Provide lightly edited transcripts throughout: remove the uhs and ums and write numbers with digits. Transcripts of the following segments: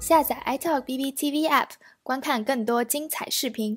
下载 iTalk BBTV App， 观看更多精彩视频。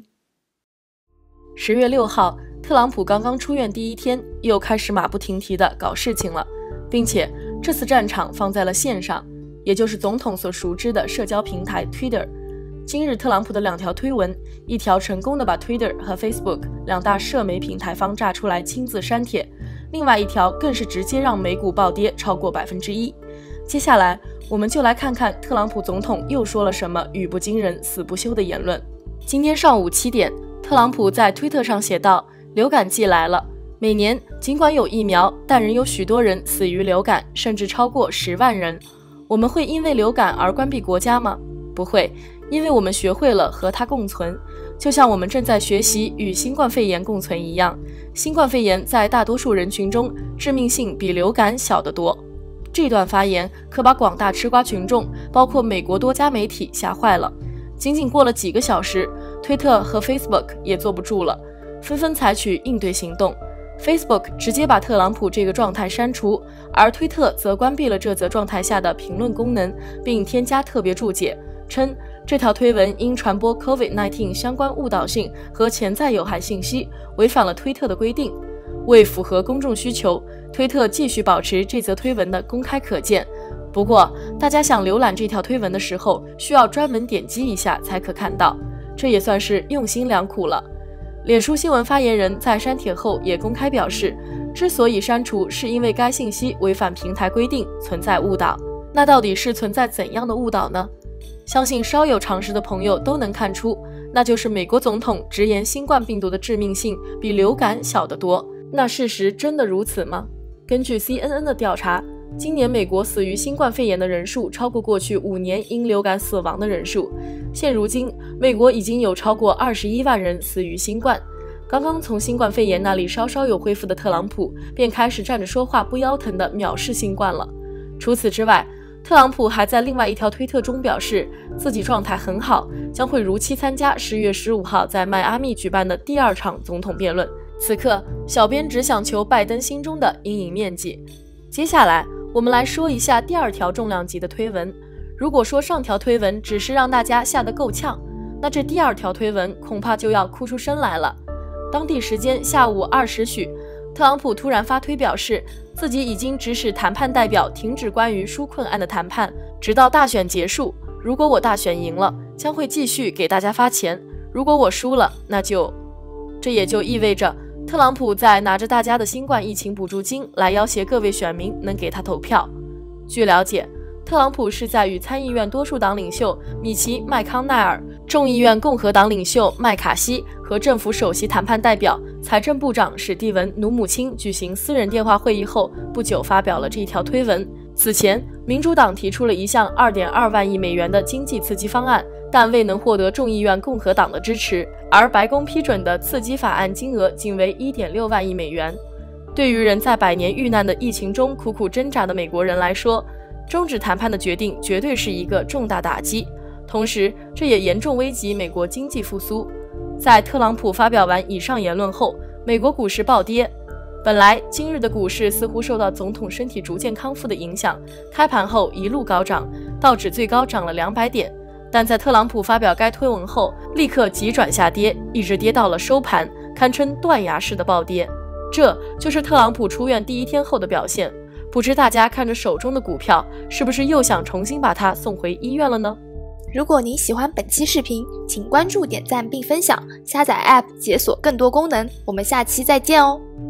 10月6号，特朗普刚刚出院第一天，又开始马不停蹄地搞事情了，并且这次战场放在了线上，也就是总统所熟知的社交平台 Twitter。今日特朗普的2条推文，一条成功地把 Twitter 和 Facebook 2大社媒平台方炸出来亲自删帖，另外一条更是直接让美股暴跌超过1%。接下来我们就来看看特朗普总统又说了什么语不惊人死不休的言论。今天上午7点，特朗普在推特上写道，流感季来了，每年尽管有疫苗，但仍有许多人死于流感，甚至超过10万人。我们会因为流感而关闭国家吗？不会，因为我们学会了和它共存，就像我们正在学习与新冠肺炎共存一样。新冠肺炎在大多数人群中致命性比流感小得多。这段发言可把广大吃瓜群众，包括美国多家媒体吓坏了。仅仅过了几个小时，推特和 Facebook 也坐不住了，纷纷采取应对行动。Facebook 直接把特朗普这个状态删除，而推特则关闭了这则状态下的评论功能，并添加特别注解，称这条推文因传播 COVID-19 相关误导性和潜在有害信息，违反了推特的规定。为符合公众需求，推特继续保持这则推文的公开可见。不过，大家想浏览这条推文的时候，需要专门点击一下才可看到，这也算是用心良苦了。脸书新闻发言人在删帖后也公开表示，之所以删除，是因为该信息违反平台规定，存在误导。那到底是存在怎样的误导呢？相信稍有常识的朋友都能看出，那就是美国总统直言新冠病毒的致命性比流感小得多。那事实真的如此吗？根据 CNN 的调查，今年美国死于新冠肺炎的人数超过过去5年因流感死亡的人数。现如今，美国已经有超过21万人死于新冠。刚刚从新冠肺炎那里稍稍有恢复的特朗普，便开始站着说话不腰疼地藐视新冠了。除此之外，特朗普还在另外一条推特中表示，自己状态很好，将会如期参加10月15号在迈阿密举办的第2场总统辩论。此刻，小编只想求拜登心中的阴影面积。接下来，我们来说一下第2条重量级的推文。如果说上条推文只是让大家吓得够呛，那这第2条推文恐怕就要哭出声来了。当地时间下午2时许，特朗普突然发推表示，自己已经指使谈判代表停止关于纾困案的谈判，直到大选结束。如果我大选赢了，将会继续给大家发钱；如果我输了，这也就意味着特朗普在拿着大家的新冠疫情补助金来要挟各位选民能给他投票。据了解，特朗普是在与参议院多数党领袖米奇·麦康奈尔、众议院共和党领袖麦卡锡和政府首席谈判代表、财政部长史蒂文·努姆钦举行私人电话会议后不久发表了这一条推文。此前，民主党提出了一项2.2万亿美元的经济刺激方案，但未能获得众议院共和党的支持，而白宫批准的刺激法案金额仅为1.6万亿美元。对于人在100年遇难的疫情中苦苦挣扎的美国人来说，终止谈判的决定绝对是一个重大打击，同时这也严重危及美国经济复苏。在特朗普发表完以上言论后，美国股市暴跌。本来今日的股市似乎受到总统身体逐渐康复的影响，开盘后一路高涨，道指最高涨了200点，但在特朗普发表该推文后，立刻急转下跌，一直跌到了收盘，堪称断崖式的暴跌。这就是特朗普出院第一天后的表现。不知大家看着手中的股票，是不是又想重新把它送回医院了呢？ 如果您喜欢本期视频，请关注、点赞并分享，下载 App 解锁更多功能。我们下期再见哦。